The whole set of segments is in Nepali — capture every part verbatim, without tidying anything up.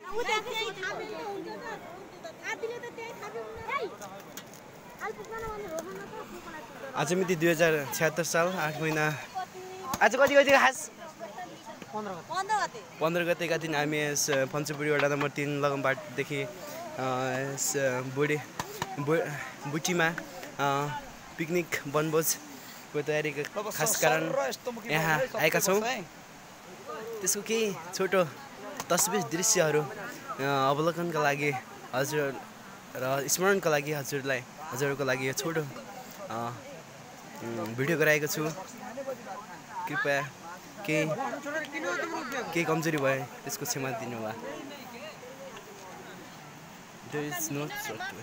आज मिति दुई हजार छ्यात्तर साल आठ महिना आज कति कति खास पन्ध्र गतेका दिन हामी यस पञ्चपुरी वडा नम्बर तीन लगमबाटदेखि बुढी बुटीमा पिकनिक वनभोजको तयारीको खास कारण यहाँ आएका छौँ। त्यसको केही छोटो तस्बिर दृश्यहरू अवलोकनका लागि हजुर र स्मरणका लागि हजुरलाई हजुरहरूको लागि यो छोटो भिडियो गराएको छु। कृपया केही केही कमजोरी भए त्यसको क्षमा दिनुहोला। There is no shortcut.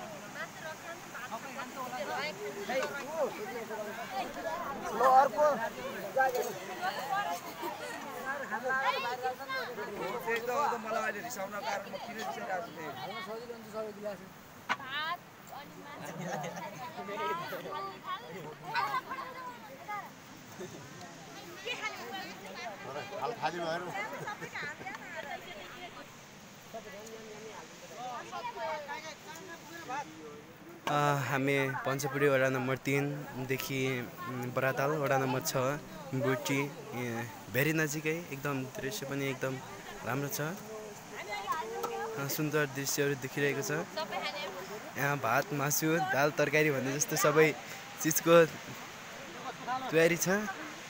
हामी पञ्चपुरी वडा नम्बर तीनदेखि बराताल वडा नम्बर छ बुटी भेरी नजिकै एकदम दृश्य पनि एकदम राम्रो छ। सुन्दर दृश्यहरू देखिरहेको छ। यहाँ भात मासु दाल तरकारी भन्ने जस्तो सबै चिजको तयारी छ।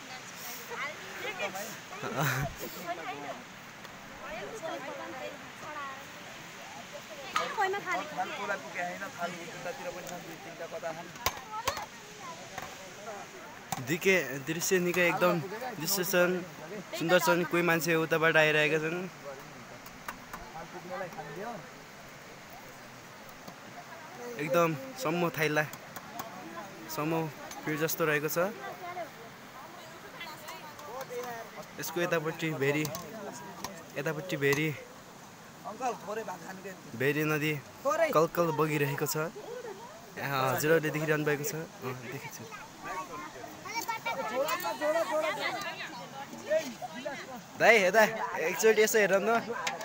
दिके दृश्य निकै एकदम दृश्य छन्, सुन्दर छन्। कोही मान्छे उताबाट आइरहेका छन्। एकदम सम्मो थाइला सम्मो भिड जस्तो रहेको छ। यसको यतापट्टि भेरी यतापट्टि भेरी भेरी नदी कलकल बगिरहेको छ। यहाँ हजुरहरूले देखिरहनु भएको छ। देखेछु। दाइ यता एकचोटि यसो हेर न।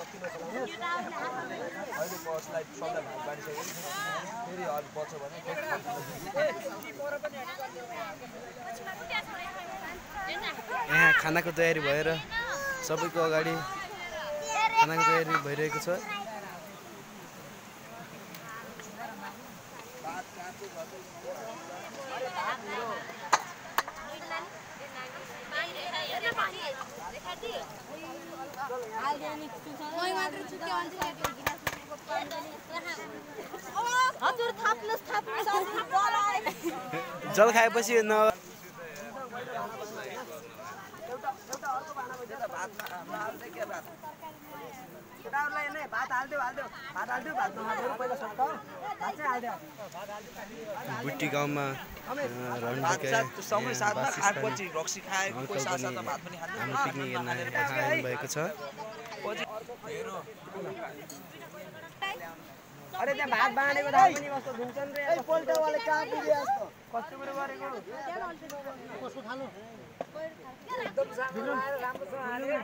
यहाँ खानाको तयारी भएर सबैको अगाडि खानाको तयारी भइरहेको छ। जल खाएपछि न बुट्टी गाउँमा पिकनिक हेर्न भएको छ। अरे त्यहाँ भात बाँडेको थाहा पनि कस्तो धुन्छन् रे पोल्टावाले कहाँ पुग्यो यस्तो कस्तो कुरो गरेको कसो खानु एकदम राम्रो राम्रो छ हाले।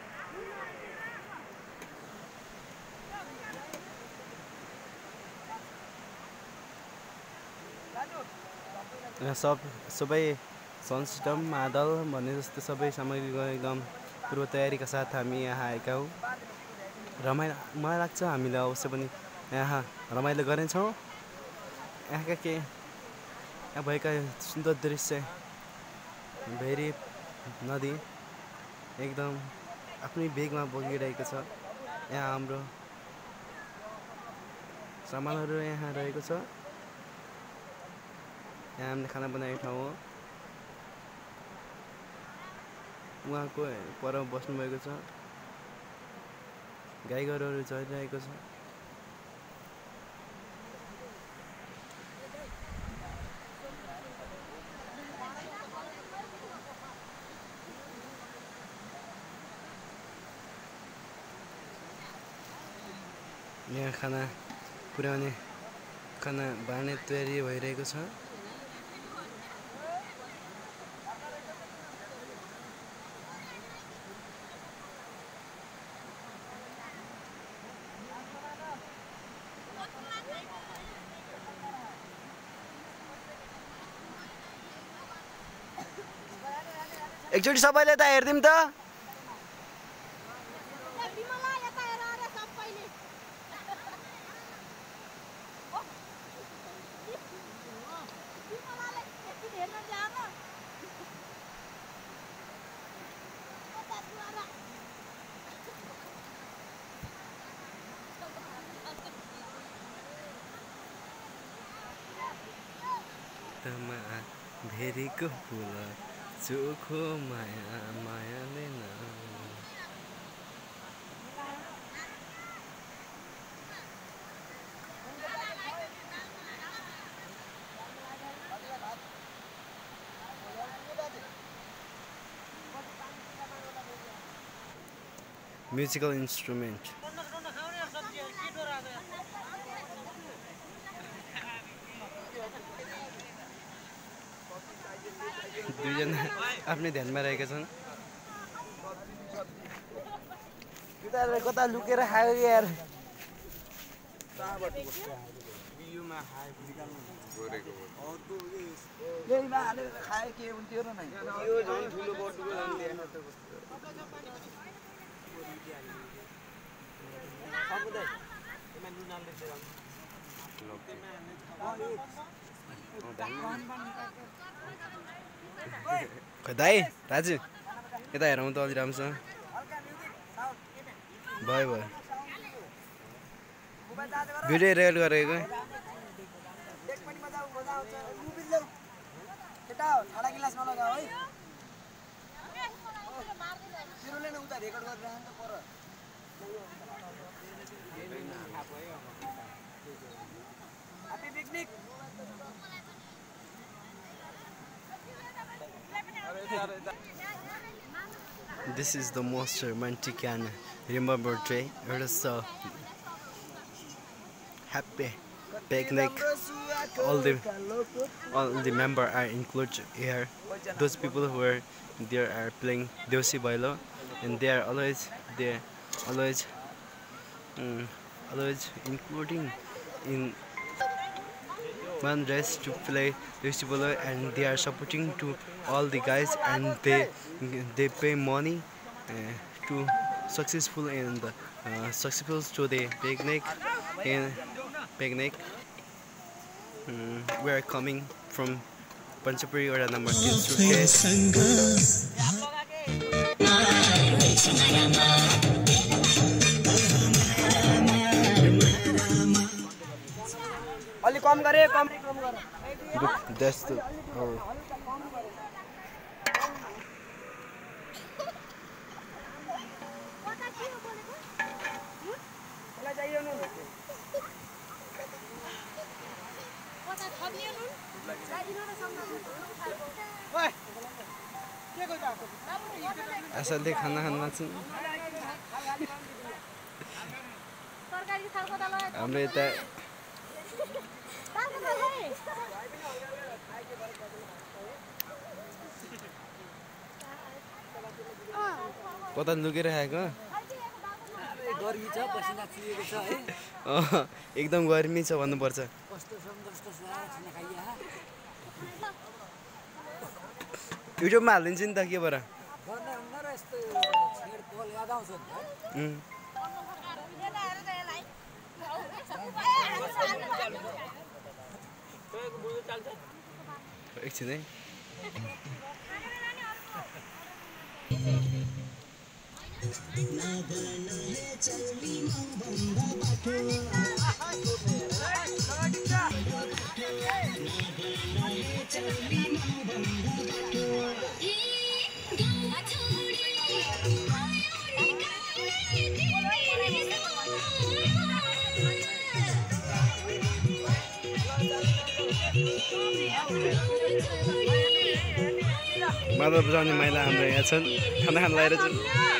यहाँ सब सबै साउन्ड सिस्टम मादल भन्ने जस्तो सबै सामग्रीको एकदम पूर्व तयारीका साथ हामी यहाँ आएका हौँ। रमाइलो मलाई लाग्छ हामीले अवश्य पनि यहाँ रमाइलो गर्नेछौँ। यहाँका के यहाँ भएका सुन्दर दृश्य भेरी नदी एकदम आफ्नै बेगमा बगिरहेको छ। यहाँ हाम्रो सामानहरू यहाँ रहेको छ। यहाँ हामीले खाना बनाएको ठाउँ हो। उहाँको पर बस्नुभएको छ। गाई गोरुहरू चलिरहेको छ। यहाँ खाना पुर्याउने खाना बाँड्ने तयारी भइरहेको छ। एकचोटि सबैले त हेर्दिम त तमा भेरीको फुल चोखो माया मायाले न musical instrument दुईजना आफ्नै ध्यानमा रहेका छन् कता लुकेर खायो यार खाए के हुन्थ्यो र नै यो झन् ठुलो बटुको झन् दाइ दाजु यता हेरौँ त अलि राम्रोसँग भयो भयो भिडियो रेकर्ड गरेको This is the most romantic and remember day. It is so happy picnic. All the all the members are included here. Those people who are there are playing deaushai vailo, and they are always they always um, always including in one dress to play deaushai vailo, and they are supporting to all the guys, and they they pay money uh, to successful and uh, successful to the picnic and picnic. Um, we are coming from Panchapuri or number two surkhet. अलि कम गरे कम कम गर That's the oh. Asal dia खाना खाना चाहिँ हाम्रो यता कता लुकेर खाएको गर्मी छ पसिना चुहेको छ है एकदम गर्मी छ भन्नुपर्छ कस्तो सन्तोष खाना खाइया युट्युबमा हालिदिन्छु नि त के भएर गर्न हुन्न र यस्तो छेड पोल याद आउँछ नि एकछिन है मादल बजाउने महिला हाम्रो यहाँ छन् खाना खान लगाएर छन्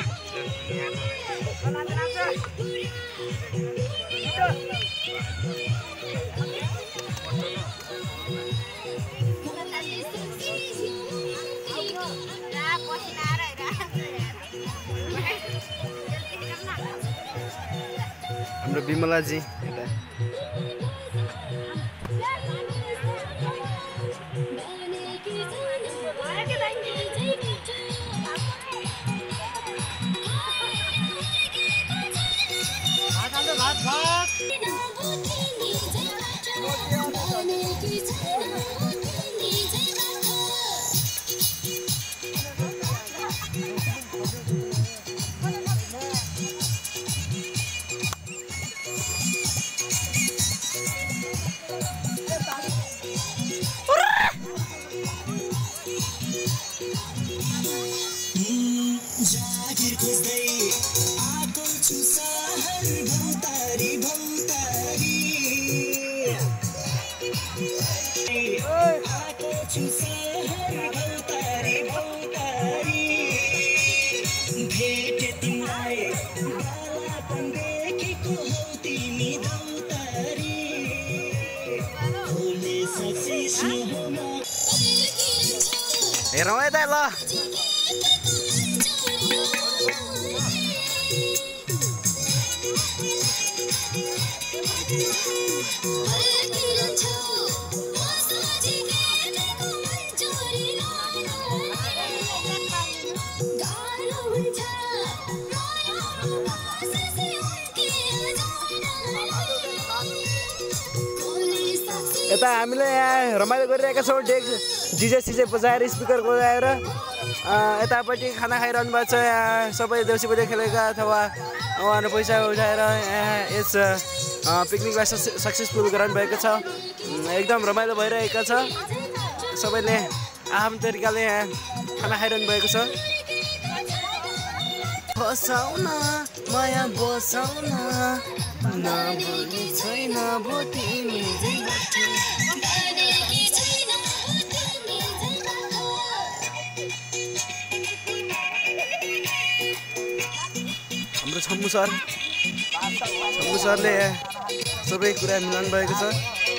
हाम्रो बिमलाजी हेरौँ है त ल यता हामीले यहाँ रमाइलो गरिरहेका छौँ डेक डिजे सिजे बजाएर स्पिकर बजाएर यतापट्टि खाना खाइरहनु भएको छ यहाँ सबै देउसी बजे खेलेका अथवा उहाँहरू पैसा उठाएर यहाँ यस पिकनिकलाई सक्सेसफुल गराउनु भएको छ एकदम रमाइलो भइरहेको छ सबैले आफ्नो तरिकाले यहाँ खाना खाइरहनु भएको छ बसाउन माया बसाउन नभुल्ने छैन भोटिनी हाम्रो छम्मु सर छम्मु सरले सबै कुरा मिलाउनु भएको छ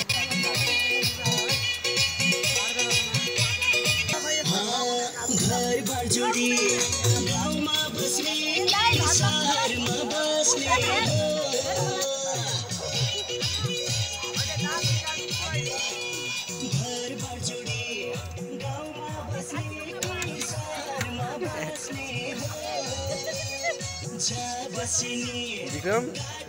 विक्रम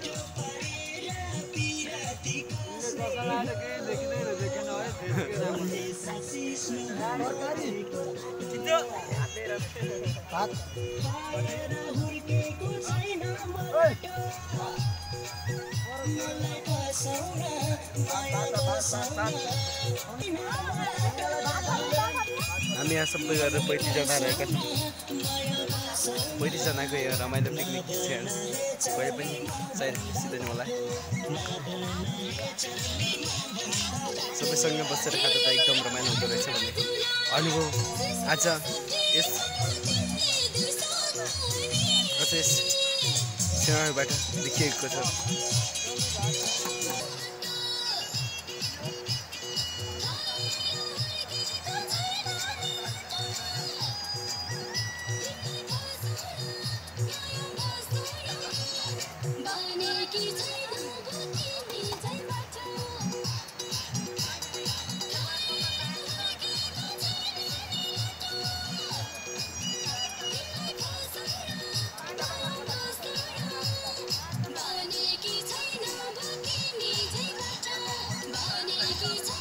हामी यहाँ सबै गरेर पैँतिसजना रहेका छौँ पैँतिसजनाको यो रमाइलो पिकनिक स्पेन्स कहिले पनि सायद सिँदैन होला सबैसँग बसेर खाँदा त एकदम रमाइलो हुँदो रहेछ भन्ने अनुभव आज यस यस सिनेमाबाट देखिएको छ Bani ki